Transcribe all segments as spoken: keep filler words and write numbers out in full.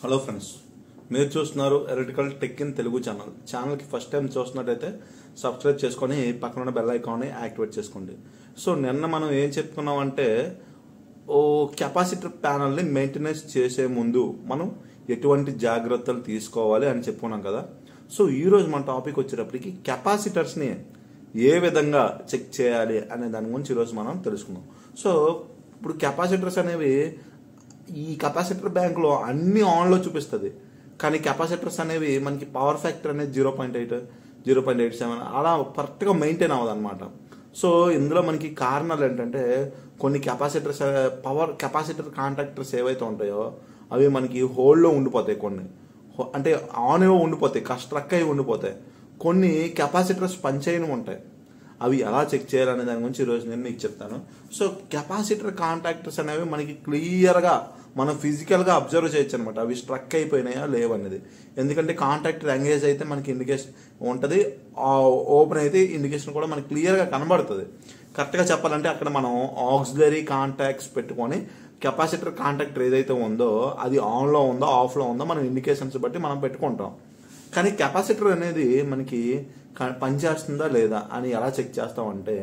Hello friends, మీరు చూస్తున్నారు electrical tech in Telugu channel. ఛానల్కి ఫస్ట్ టైం చూస్తున్నట్టయితే సబ్స్క్రైబ్ చేసుకొని పక్కన ఉన్న బెల్ ఐకాన్ని యాక్టివేట్ చేసుకోండి. సో నిన్న మనం ఏం చెప్పుకున్నామంటే, ఓ కెపాసిటర్ ప్యానల్ని మెయింటెనెన్స్ చేసే ముందు మనం ఎటువంటి జాగ్రత్తలు తీసుకోవాలి అని చెప్పుకున్నాం కదా. సో ఈరోజు మన టాపిక్ వచ్చేటప్పటికి కెపాసిటర్స్ని ఏ విధంగా చెక్ చేయాలి అనే దాని గురించి ఈరోజు మనం తెలుసుకుందాం. సో ఇప్పుడు కెపాసిటర్స్ అనేవి ఈ కెపాసిటర్ బ్యాంక్లో అన్ని ఆన్లో చూపిస్తుంది, కానీ కెపాసిటర్స్ అనేవి మనకి పవర్ ఫ్యాక్టర్ అనేది zero point eight zero point eight seven అలా కరెక్ట్గా మెయింటైన్ అవ్వదు అనమాట. సో ఇందులో మనకి కారణాలు ఏంటంటే, కొన్ని కెపాసిటర్స్ పవర్ కెపాసిటర్ కాంటాక్టర్స్ ఏవైతే ఉంటాయో అవి మనకి హోల్డ్లో ఉండిపోతాయి, కొన్ని అంటే ఆన్లో ఉండిపోతాయి, స్ట్రక్ అయి ఉండిపోతాయి. కొన్ని కెపాసిటర్స్ పనిచేయని ఉంటాయి, అవి ఎలా చెక్ చేయాలనే దాని గురించి ఈరోజు నేను మీకు చెప్తాను. సో కెపాసిటర్ కాంటాక్టర్స్ అనేవి మనకి క్లియర్గా మనం ఫిజికల్గా అబ్జర్వ్ చేయొచ్చు అనమాట, అవి స్ట్రక్ అయిపోయినాయా లేవనేది. ఎందుకంటే కాంటాక్టర్ ఎంగేజ్ అయితే మనకి ఇండికేషన్ ఉంటుంది, ఓపెన్ అయితే ఇండికేషన్ కూడా మనకి క్లియర్గా కనబడుతుంది. కరెక్ట్గా చెప్పాలంటే అక్కడ మనం ఆక్సిలరీ కాంటాక్ట్స్ పెట్టుకొని కెపాసిటర్ కాంటాక్టర్ ఏదైతే ఉందో అది ఆన్లో ఉందో ఆఫ్లో ఉందో మనం ఇండికేషన్స్ బట్టి మనం పెట్టుకుంటాం. కానీ కెపాసిటర్ అనేది మనకి పనిచేస్తుందా లేదా అని ఎలా చెక్ చేస్తామంటే,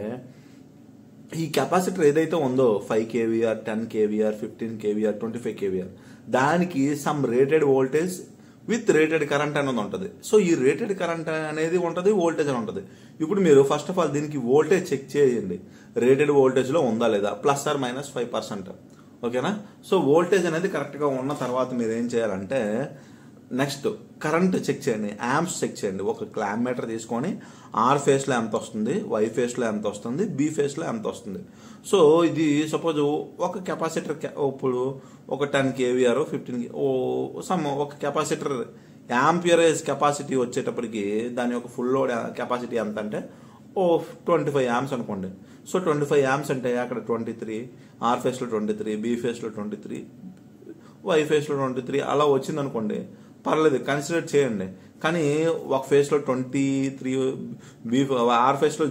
ఈ కెపాసిటర్ ఏదైతే ఉందో five KVAR ten KVAR fifteen KVAR twenty five KVAR దానికి some rated voltage with rated current అనేది ఉంటుంది. సో ఈ రేటెడ్ కరెంట్ అనేది ఉంటుంది, వోల్టేజ్ అని ఉంటుంది. ఇప్పుడు మీరు ఫస్ట్ ఆఫ్ ఆల్ దీనికి వోల్టేజ్ చెక్ చేయండి, రేటెడ్ వోల్టేజ్లో ఉందా లేదా, plus or minus five percent ఓకేనా. సో వోల్టేజ్ అనేది కరెక్ట్గా ఉన్న తర్వాత మీరు ఏం చేయాలంటే, నెక్స్ట్ కరెంట్ చెక్ చేయండి, యాంప్స్ చెక్ చేయండి. ఒక క్లామ్ మీటర్ తీసుకొని ఆర్ ఫేస్లో ఎంత వస్తుంది, వై ఫేస్లో ఎంత వస్తుంది, బి ఫేస్లో ఎంత వస్తుంది. సో ఇది సపోజ్ ఒక కెపాసిటర్ ఇప్పుడు ఒక టెన్ కేవీఆర్ ఫిఫ్టీన్ ఓ సమ్ ఒక కెపాసిటర్ యాంపియరేజ్ కెపాసిటీ వచ్చేటప్పటికి దాని యొక్క ఫుల్ లోడ్ కెపాసిటీ ఎంత అంటే ఓ ట్వంటీ ఫైవ్ యాంప్స్ అనుకోండి. సో ట్వంటీ ఫైవ్ యాంప్స్ అంటే అక్కడ ట్వంటీ త్రీ ఆర్ ఫేస్లో ట్వంటీ త్రీ బి ఫేస్లో ట్వంటీ త్రీ వై ఫేస్లో ట్వంటీ త్రీ అలా వచ్చింది అనుకోండి, పర్లేదు కన్సిడర్ చేయండి. కానీ ఒక ఫేస్లో ట్వంటీ త్రీ బి ఆర్ ఫేస్లో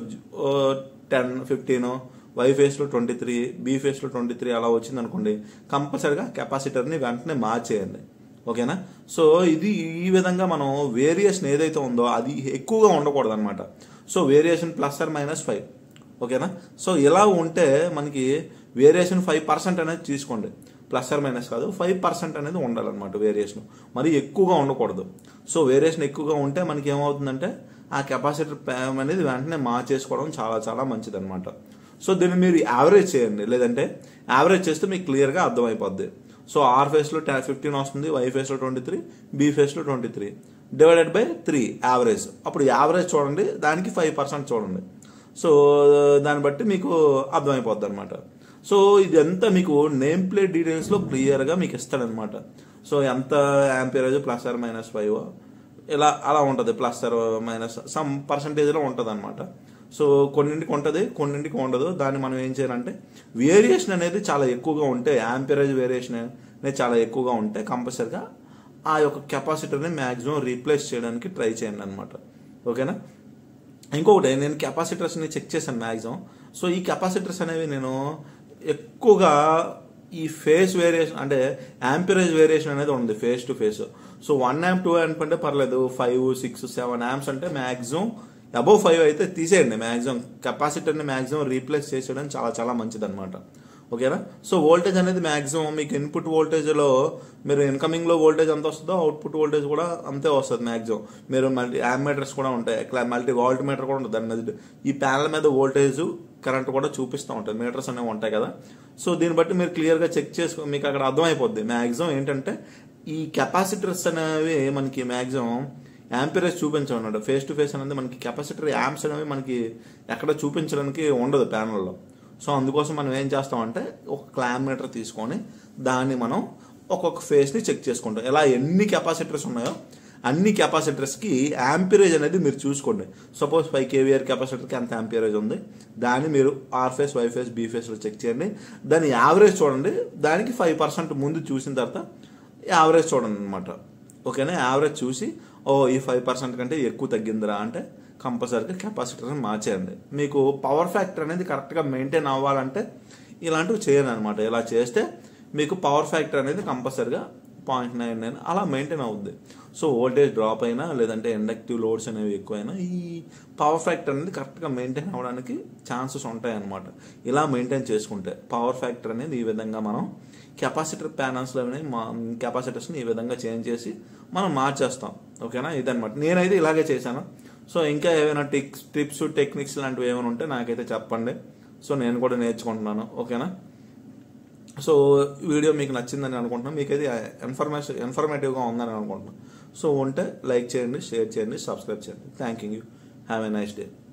టెన్ ఫిఫ్టీన్ వై ఫేస్లో ట్వంటీ త్రీ బి ఫేస్లో ట్వంటీ త్రీ అలా వచ్చింది అనుకోండి, కంపల్సరిగా కెపాసిటర్ని వెంటనే మార్చేయండి ఓకేనా. సో ఇది ఈ విధంగా మనం వేరియేషన్ ఏదైతే ఉందో అది ఎక్కువగా ఉండకూడదు అనమాట. So variation plus or minus five ఓకేనా. సో ఇలా ఉంటే మనకి వేరియేషన్ ఫైవ్ పర్సెంట్ అనేది తీసుకోండి, ప్లస్ ఆర్ మైనస్ కాదు, ఫైవ్ పర్సెంట్ అనేది ఉండాలన్నమాట వేరియేషన్, మరి ఎక్కువగా ఉండకూడదు. సో వేరియేషన్ ఎక్కువగా ఉంటే మనకి ఏమవుతుందంటే ఆ కెపాసిటర్ అనేది వెంటనే మార్చేసుకోవడం చాలా చాలా మంచిది అనమాట. సో దీన్ని మీరు యావరేజ్ చేయండి, లేదంటే యావరేజ్ చేస్తే మీకు క్లియర్గా అర్థమైపోద్ది. సో ఆర్ ఫేస్లో ఫిఫ్టీన్ వస్తుంది, వై ఫేస్లో ట్వంటీ త్రీ బి ఫేస్లో twenty three divided by three average. అప్పుడు యావరేజ్ చూడండి, దానికి ఫైవ్ పర్సెంట్ చూడండి. సో దాన్ని బట్టి మీకు అర్థమైపోద్ది అనమాట. సో ఇదంతా మీకు నేమ్ ప్లేట్ డీటెయిల్స్లో క్లియర్గా మీకు ఇస్తాడనమాట. సో ఎంత amperage plus or minus five ఇలా అలా ఉంటుంది, ప్లస్ ఆర్ మైనస్ సమ్ పర్సంటేజ్లో ఉంటుంది అనమాట. సో కొన్నింటికి ఉంటుంది, కొన్నింటికి ఉండదు. దాన్ని మనం ఏం చేయాలంటే, వేరియేషన్ అనేది చాలా ఎక్కువగా ఉంటే, యాంపియరేజ్ వేరియేషన్ అనేది చాలా ఎక్కువగా ఉంటే కంపల్సరిగా ఆ యొక్క కెపాసిటర్ని మ్యాక్సిమం రీప్లేస్ చేయడానికి ట్రై చేయండి అనమాట ఓకేనా. ఇంకొకటి, నేను కెపాసిటర్స్ని చెక్ చేశాను మ్యాక్సిమం. సో ఈ కెపాసిటర్స్ అనేవి నేను ఎక్కువగా ఈ ఫేస్ వేరియేషన్ అంటే యాంపియరేజ్ వేరియేషన్ అనేది ఉంది phase to phase. So one amp two amp అంటే పర్లేదు, ఫైవ్ సిక్స్ సెవెన్ యాంప్స్ అంటే మ్యాక్సిమం అబౌవ్ ఫైవ్ అయితే తీసేయండి. మ్యాక్సిమం కెపాసిటర్ని మ్యాక్సిమం రీప్లేస్ చేసేయడం చాలా చాలా మంచిది అనమాట ఓకేనా. సో వోల్టేజ్ అనేది మ్యాక్సిమం మీకు ఇన్పుట్ వోల్టేజ్లో మీరు ఇన్కమింగ్లో వోల్టేజ్ ఎంత వస్తుందో అవుట్పుట్ వోల్టేజ్ కూడా అంతే వస్తుంది మ్యాక్సిమం. మీరు మల్టీ యామ్మీటర్స్ కూడా ఉంటాయి, మల్టీ వాల్ట్ మీటర్ కూడా ఉంటుంది. దాని మీద ఈ ప్యానల్ మీద వోల్టేజ్ కరెంట్ కూడా చూపిస్తూ ఉంటుంది, మీటర్స్ అనేవి ఉంటాయి కదా. సో దీన్ని బట్టి మీరు క్లియర్గా చెక్ చేసుకో, మీకు అక్కడ అర్థమైపోద్ది. మ్యాక్సిమం ఏంటంటే ఈ కెపాసిటర్స్ అనేవి మనకి మ్యాక్సిమం యాంపియరేజ్ చూపించమన్నమాట. ఫేస్ టు ఫేస్ అనేది మనకి కెపాసిటర్ యాంప్స్ అనేవి మనకి ఎక్కడ చూపించడానికి ఉండదు ప్యానల్లో. సో అందుకోసం మనం ఏం చేస్తామంటే ఒక క్లామ్ మీటర్ తీసుకొని దాన్ని మనం ఒక్కొక్క ఫేస్ని చెక్ చేసుకుంటాం. ఇలా ఎన్ని కెపాసిటర్స్ ఉన్నాయో అన్ని కెపాసిటర్స్కి యాంపియరేజ్ అనేది మీరు చూసుకోండి. సపోజ్ ఫైవ్ కేవీఆర్ కెపాసిటర్కి ఎంత యాంపియరేజ్ ఉంది, దాన్ని మీరు R phase Y phase B ఫేస్లో చెక్ చేయండి. దాని యావరేజ్ చూడండి, దానికి ఫైవ్ పర్సెంట్ ముందు చూసిన తర్వాత యావరేజ్ చూడండి అనమాట ఓకేనా. యావరేజ్ చూసి ఓ ఈ ఫైవ్ పర్సెంట్ కంటే ఎక్కువ తగ్గిందిరా అంటే కంపల్సరీగా కెపాసిటర్ని మార్చేయండి. మీకు పవర్ ఫ్యాక్టర్ అనేది కరెక్ట్గా మెయింటైన్ అవ్వాలంటే ఇలాంటివి చేయండి అనమాట. ఇలా చేస్తే మీకు పవర్ ఫ్యాక్టర్ అనేది కంపల్సరీగా పాయింట్ నైన్ నైన్ అలా మెయింటైన్ అవుద్ది. సో వోల్టేజ్ డ్రాప్ అయినా లేదంటే ఇండక్టివ్ లోడ్స్ అనేవి ఎక్కువైనా ఈ పవర్ ఫ్యాక్టర్ అనేది కరెక్ట్గా మెయింటైన్ అవ్వడానికి ఛాన్సెస్ ఉంటాయి అన్నమాట. ఇలా మెయింటైన్ చేసుకుంటే పవర్ ఫ్యాక్టర్ అనేది ఈ విధంగా మనం కెపాసిటర్ ప్యానల్స్లో మా కెపాసిటర్స్ని ఈ విధంగా చేంజ్ చేసి మనం మార్చేస్తాం. ఓకేనా, ఇదనమాట. నేనైతే ఇలాగే చేశాను. సో ఇంకా ఏమైనా టిక్స్ టిప్స్ టెక్నిక్స్ లాంటివి ఏమైనా ఉంటే నాకైతే చెప్పండి. సో నేను కూడా నేర్చుకుంటున్నాను. ఓకేనా, సో వీడియో మీకు నచ్చిందని అనుకుంటున్నాను. మీకైతే ఇన్ఫర్మేషన్ ఇన్ఫర్మేటివ్గా ఉందని అనుకుంటున్నాను. సో ఉంటే లైక్ చేయండి, షేర్ చేయండి, సబ్స్క్రైబ్ చేయండి. Thank you. Have a nice day.